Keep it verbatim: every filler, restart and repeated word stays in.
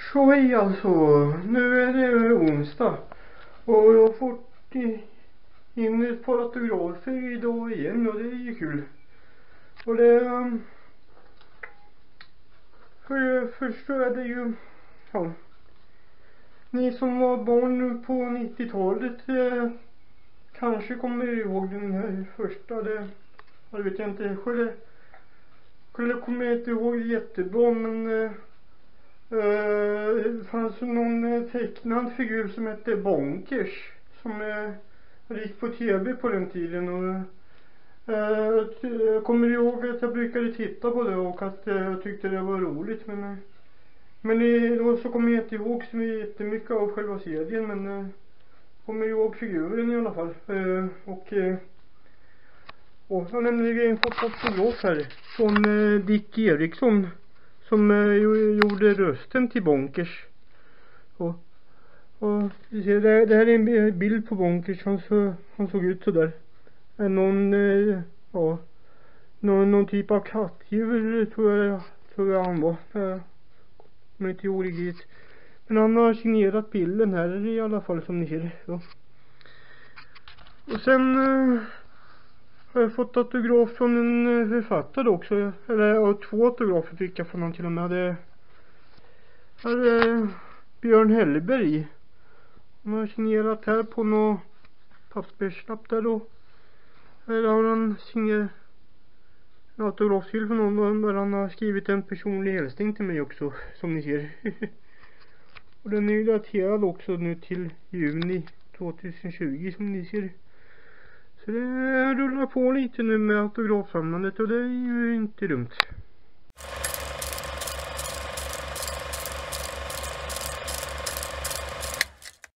Så hej alltså, nu är det onsdag och jag har fått in ett par autografer idag igen och det är ju kul. Och det, för först så är det ju, ja, ni som var barn nu på nittiotalet eh, kanske kommer ihåg den här första, det, jag vet jag inte, själv, själv kommer jag inte ihåg det jättebra, men eh, Uh, det fanns någon uh, tecknad figur som hette Bonkers som uh, gick på tv på den tiden och uh, jag kommer ihåg att jag brukade titta på det och att uh, jag tyckte det var roligt, men uh, men uh, då så kommer jag inte ihåg så jättemycket av själva serien, men uh, kommer ihåg figuren i alla fall. Uh, och uh, och jag har nämligen fått autograf här från uh, Dick Eriksson som eh, gjorde rösten till Bonkers. Och, och det, det här är en bild på Bonkers. Han, så, han såg ut så där. Någon, eh, ja, någon, någon typ av kattdjur tror jag, tror jag han var. Eh, men inte origigt. Men han har signerat bilden här i alla fall, som ni ser. Ja. Och sen eh, jag har fått autograf från en författare också. Eller ja, två autografer fick jag från honom till och med. Det är Björn Hellberg. Han har signerat här på någon papperslapp där då. Här har han signerat en autograf till från någon där han har skrivit en personlig hälsning till mig också, som ni ser. Och den är daterad också nu till juni tjugohundratjugo, som ni ser. Så det rullar på lite nu med autografsamlandet och det är ju inte dumt.